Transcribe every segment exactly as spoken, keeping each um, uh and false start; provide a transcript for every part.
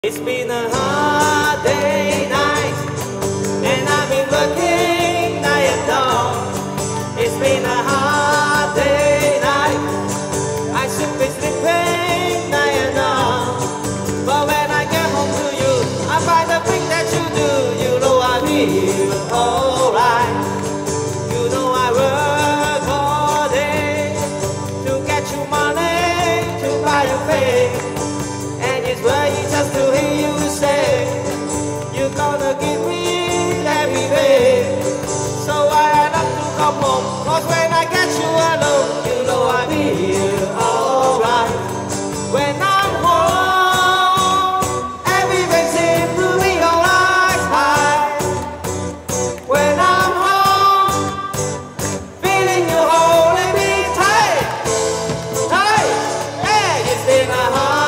It's been a hard day night, and I've been working night and dawn. It's been a hard day night, I should be sleeping night and dawn. But when I get home to you, I find the thing that you do. You know I feel alright. You know I work all day to get you money to buy your faith. And it's worth just to hear you say you're gonna give me every day. So I had up to come home, cause when I get you alone, you know I feel alright. When I'm home, everything seems to be alright. When I'm home, feeling you holding me tight, tight. Hey, it's been a hard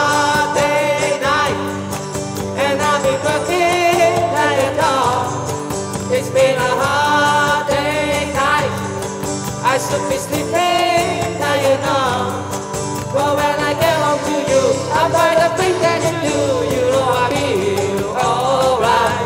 It's been a hard day night, I should be sleeping, now you know. But when I get home to you, I find the thing that you do. You know I feel alright.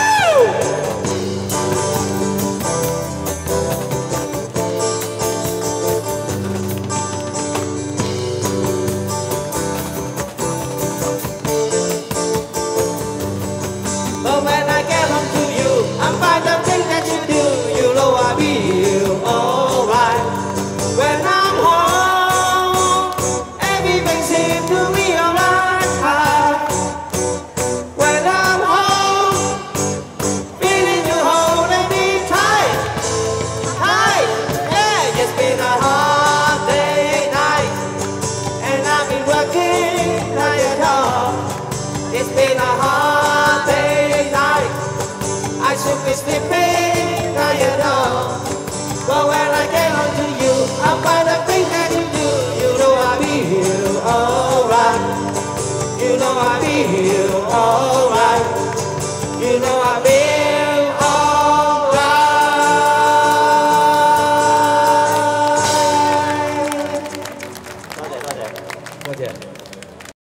But when I get home to you, I find the thing that you do. You know I feel alright. When I'm home, everything seems to be alright. When I'm home, feeling you holding me tight, tight. Yeah, it's been a hard day night, and I've been working night and dawn. It's been a hard day night, I should be sleeping, now you know. But when I get home to you, I find the thing that you do. You know I feel alright. You know I feel alright.